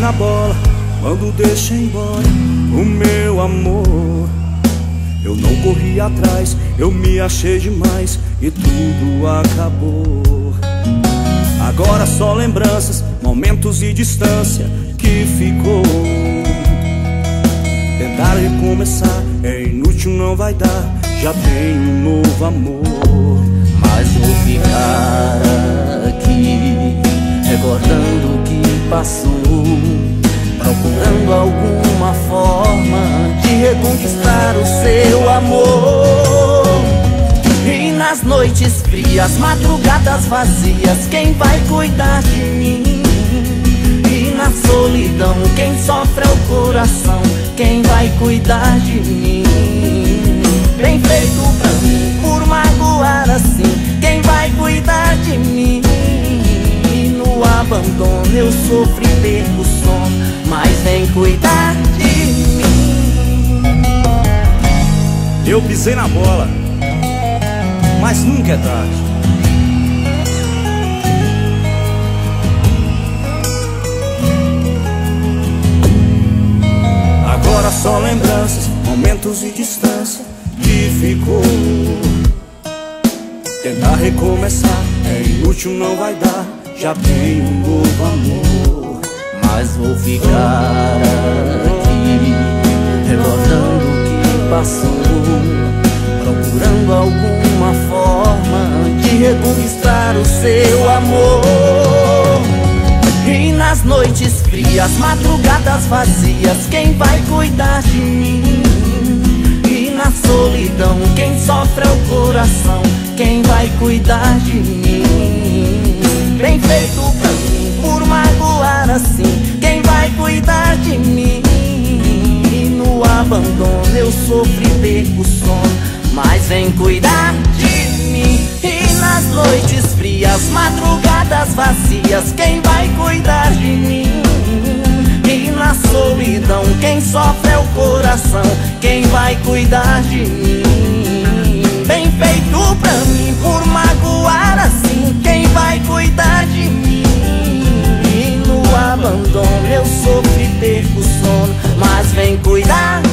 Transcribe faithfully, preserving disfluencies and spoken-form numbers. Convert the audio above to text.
na bola quando deixei embora o meu amor. Eu não corri atrás, eu me achei demais e tudo acabou. Agora só lembranças, momentos e distância que ficou. Tentar recomeçar é inútil, não vai dar, já tenho um novo amor. Mas vou ficar aqui, recordando o que passou, procurando alguma forma de reconquistar o seu amor. E nas noites frias, madrugadas vazias, quem vai cuidar de mim? E na solidão, quem sofre é o coração, quem vai cuidar de mim? Bem feito pra mim, por magoar assim, quem vai cuidar de mim? E no abandono eu sofro e perco o sono, mas vem cuidar de mim. Eu pisei na bola, mas nunca é tarde. Agora só lembranças, momentos e distância que ficou. Tentar recomeçar é inútil, não vai dar, já tenho um novo amor. Mas vou ficar aqui, recordando o que passou, procurando alguma forma de reconquistar o seu amor. E nas noites frias, madrugadas vazias, quem vai cuidar de mim? E na solidão, quem sofre é o coração, quem vai cuidar de mim? Bem feito pra mim, por magoar assim, quem vai cuidar de mim? E no abandono eu sofro e perco o sono, mas vem cuidar de mim. E nas noites frias, madrugadas vazias, quem vai cuidar de mim? E na solidão, quem sofre é o coração, quem vai cuidar de mim? Bem feito pra mim, por magoar assim, quem vai cuidar de mim? E no abandono eu sofro e perco o sono, mas vem cuidar